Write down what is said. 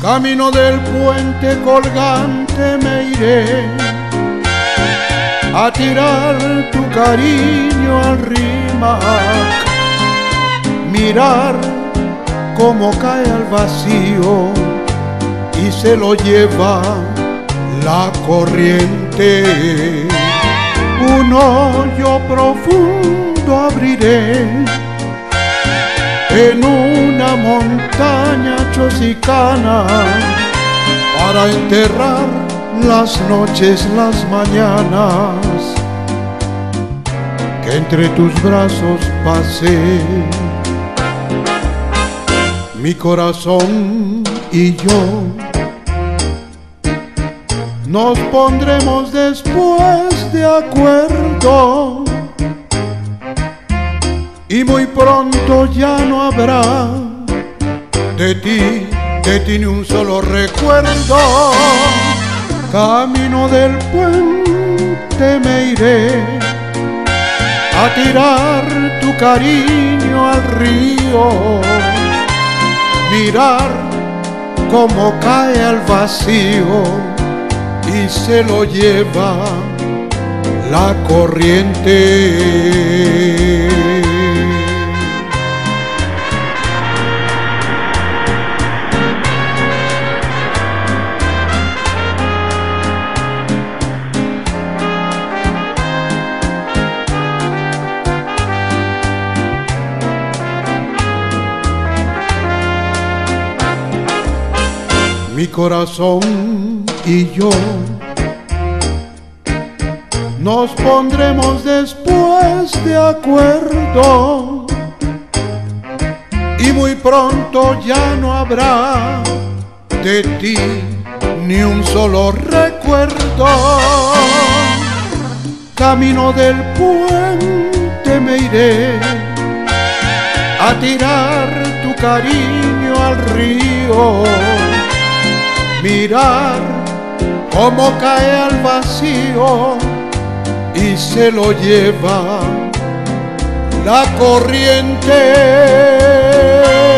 Camino del puente colgante me iré a tirar tu cariño al Rímac, mirar cómo cae al vacío y se lo lleva la corriente. Un hoyo profundo abriré en una montaña chosicana para enterrar las noches, las mañanas que entre tus brazos pasé. Mi corazón y yo nos pondremos después de acuerdo y muy pronto ya no habrá de ti ni un solo recuerdo. Camino del puente me iré a tirar tu cariño al río, mirar cómo cae al vacío y se lo lleva la corriente. Mi corazón y yo nos pondremos después de acuerdo y muy pronto ya no habrá de ti ni un solo recuerdo. Camino del puente me iré a tirar tu cariño al río, mirar cómo cae al vacío y se lo lleva la corriente.